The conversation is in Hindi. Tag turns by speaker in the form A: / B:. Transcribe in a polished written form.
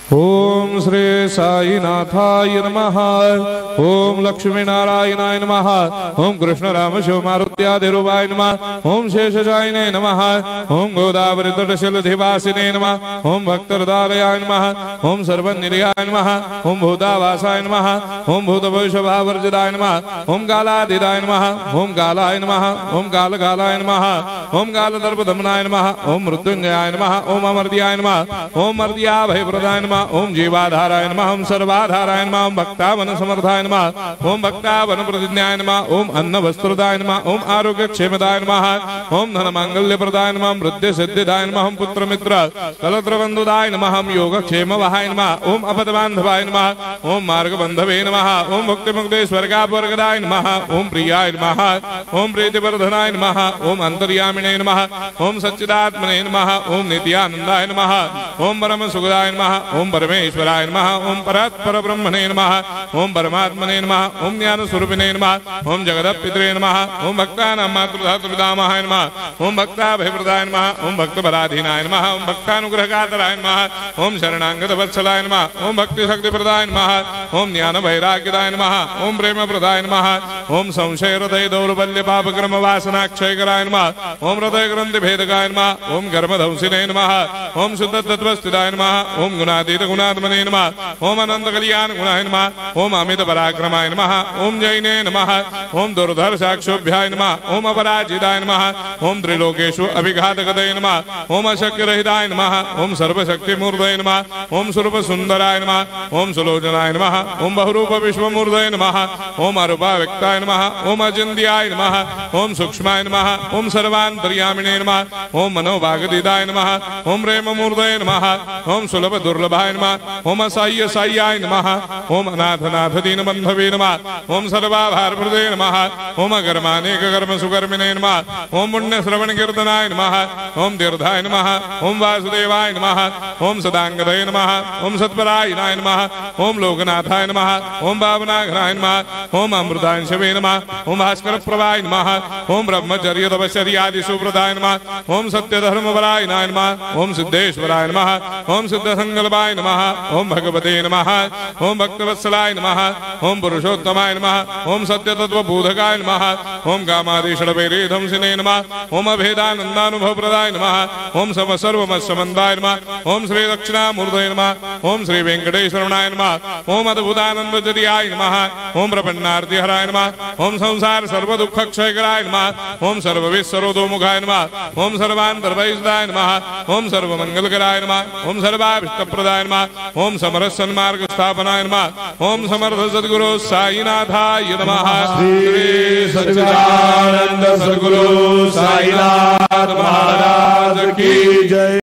A: ओम श्री साईनाथाय नमः। ओम लक्ष्मी नारायणाय नमः। ओम कृष्ण राम शिव मारुत्यादिरूपाय नमः। ओम शेषशायिने नमः। ओम गोदावरी तटशिलधिवासिने नमः। ओम भक्तहृदयाय नमः। ओम सर्वनिलयाय नमः। ओम भूतावासाय नमः। ओम भूतभविष्यभावर्जिताय नमः। ओम कालातीताय नमः। ओम कालाय नमः। ओम कालकालाय नमः। ओम कालदर्पदमनाय नमः। ओम मृत्युंजयाय नमः। ओम अमर्त्याय नमः। ओम मर्त्याभयप्रदाय नमः। ओम जीवाधाराय नमः। ओम सर्वाधाराय नमः। ओम भक्तावन समर्थाय नमः। ओम भक्तावन प्रतिज्ञाय नमः। ओम अन्न वस्त्रदाय नमः। ओम आरोग्य क्षेमदाय नमः। ओम धन मांगल्य प्रदाय नमः। ओम वृद्धि सिद्धिदाय नमः। ओम पुत्र मित्र कलत्र बंधुदाय नमः। ओम योग क्षेम वहाय नमः। ओम अपदबांधवाय नमः। ओम मार्ग बंधवे नमः। ओम भक्ति मुक्ति स्वर्गापवर्गदाय नमः। ओम प्रियाय नमः। ओम प्रीतिवर्धनाय नमः। ओम अंतर्यामिने नमः। ओम सच्चिदात्मने नमः। ओम नित्यानंदाय नमः। ओम परम सुखदाय नमः। ओम परमेश्वराय नमः। ओम परात्पर ब्रह्मणे नमः। ओम परमात्मने नमः। ओम ज्ञान स्वरूपिणे नमः। ओम जगदपितरे नमः। ओम भक्तानां मातृधातुपितामहाय नमः। ओम भक्ताभयप्रदाय नमः। ओम भक्तपराधीनाय नमः। ओम भक्तानुग्रहकातराय नमः। ओम शरणागत वत्सलाय नमः। ओम भक्ति शक्ति प्रदाय नमः। ओम ज्ञान वैराग्यदाय नमः। ओम प्रेम प्रदाय नमः। ओम संशय हृदय दौर्बल्य पापक्रम वासना क्षयकराय नमः। ओम हृदय ग्रंथि भेदकाय नमः। ओम कर्मधंसिने नमः। ओम शुद्ध तत्वस्थिताय नमः। ओम गुणातीत गुणात्मने नमः। ओम अनंत कल्याण गुणाय नमः। ओम अमित पराक्रमाय नमः। ओम जैने नमः। ओम दुर्धर साक्षोभ्याय नमः। ओम अपराजिताय नमः। ओम त्रिलोकेषु अभिघातगतये नमः। ओम अशक्य रहिताय नमः। ओम सर्वशक्ति मूर्धये नमः। ओम स्वरूप सुंदराय नमः। ओम सुलोचनाय नमः। ओम बहुरूप विश्वमूर्धये नमः। ओम अरूपाव्यक्ताय नमः। ओम अचिन्त्याय नमः। ओम सूक्ष्माय नमः। ओम सर्वान्तर्यामिने नमः। ओम मनोभागदिदाय नमः। ओम प्रेम मूर्धये नमः। ओम सुलभ दुर्लभाय नमः। ओम असाह्य साह्याय नमः। ओम अनाथनाथ दीन बंधवे नमः। ओम सर्वाभारप्रदे नमः। ओम अकर्मानेक कर्म सुकर्मिणे नमः। ओम पुण्य श्रवण कीर्तनाय नमः। ओम तीर्थाय नमः। ओम वासुदेवाय नमः। ओम सदांगदये नमः। ओम सत्परायणाय नमः। ओम लोकनाथाय नमः। ओम भावनाघनाय नमः। ओम अमृतांशवे नमः। ओम भास्कर प्रभाय नमः। ओम ब्रह्मचर्य तपश्चर्यादि सुप्रदाय नमः। ओम सत्य धर्म परायणाय नमः। ओम सिद्धेश्वराय नमः। ओम सिद्ध संकल्पाय नमः। ओम भगवते नमः। ओम भक्तवत्सलाय नमः। ओम पुरुषोत्तमाय नमः। ओम सत्य तत्व बोधकाय नमः। ओम कामादिषडभैरेधंसिने नमः। ओम अभेदानंदानुभव प्रदाय नमः। ओम सर्वमस्समन्दाय नमः। ओम श्री दक्षिणामूर्तये नमः। ओम श्री वेंकटेश्वरनाय नमः। ओम अद्भुतानंदजर्याय नमः। ओम प्रपन्नार्ति हराय नमः। ओम संसार सर्व दुख क्षयकराय नमः। ओम सर्वविस्सरोदोमुखाय नमः। ओम सर्वान्तर्वैसदाय नमः। ओम सर्वमंगलकराय नमः। ओम सर्वाभीष्टप्रदाय नमः। ओम समरस सन्मार्ग स्थापनाय नमः। ओम समर्थ सद्गुरु साईनाथाय नमः। श्री सच्चिदानंद सद्गुरु साईनाथ महाराज की जय।